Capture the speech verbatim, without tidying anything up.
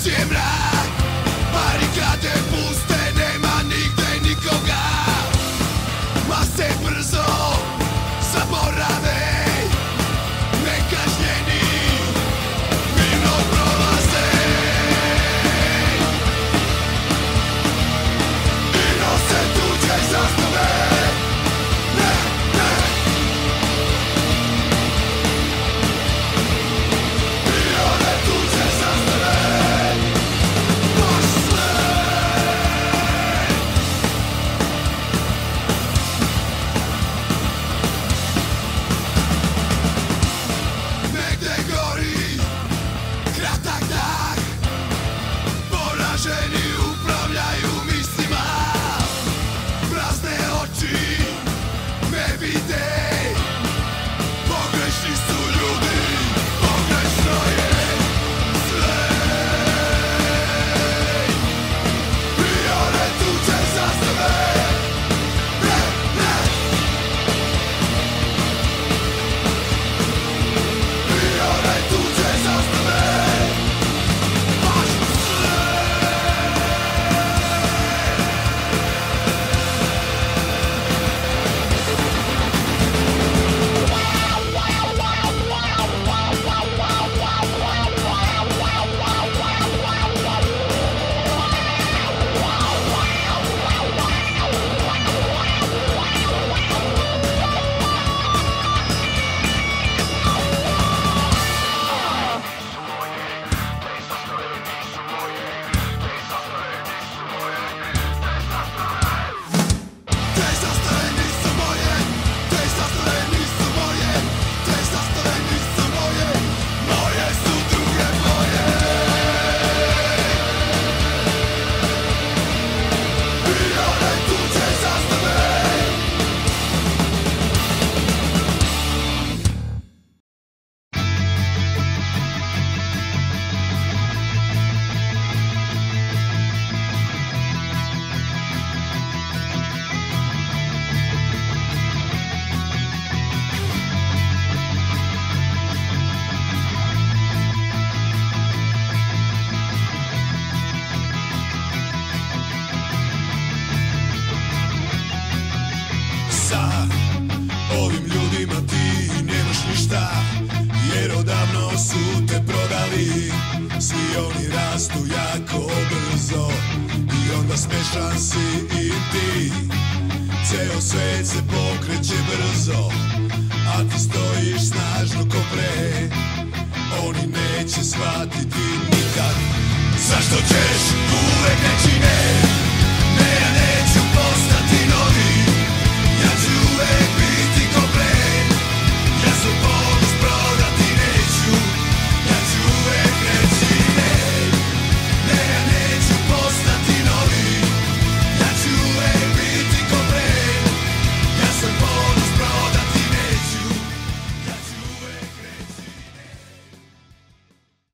Noć je mrak, barikade puste, nema nigde nikoga. Mase brzo zaborave, nekažnjeni mirno prolaze i nose tuđe zastave. Ne, ne, i one tuđe zastave. Baš sve. Negde gori kratak dah, poraženi upravljaju mislima. Prazne oči ne vide, pogrešni su ljudi, pogrešno je sve. I one tuđe zastave. Ne, ne, i one tuđe zastave. Baš sve. Te zastave nisu moje, te zastave nisu moje, te zastave nisu moje, moje su druge boje. I one tuđe zastave. Sa ovim ljudima ti nemaš ništa, jer odavno su te prodali. Svi oni rastu jako brzo i onda smešan si i ti. Ceo svet se pokreće brzo, a ti stojiš snažno ko pre. Oni neće shvatiti nikad zašto ćeš